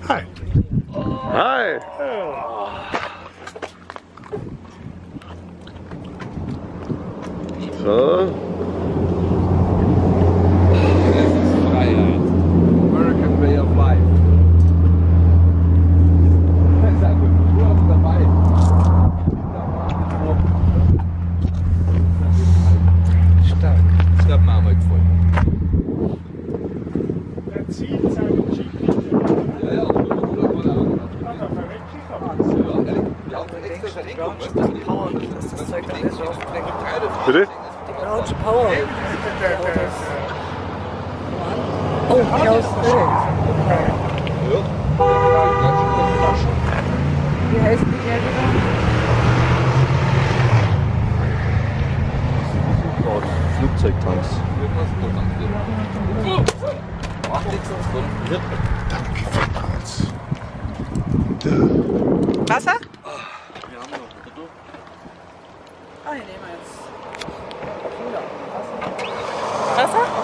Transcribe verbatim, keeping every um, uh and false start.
Hi. Hi. So. Freiheit. American way of life. Sag mal, du warst dabei. Stark. Ich glaube, machen wir voll. Er zieht seinen Jeep. Ja, ja, oder oder Ah, da verreckt sich aber. ja, ja, extra Verrenkung, weißt Das ist Power, dass das Zeug dann ist auf. Bitte? Die brauche Power. Der, der, der, der, Oh, Klaus. Wie heißt die der wieder? Flugzeugtanks. Macht nichts sonst drin. Danke vielmals. Wasser? Wir haben noch, oder du? Ah, hier nehmen wir jetzt. Wasser? Wasser?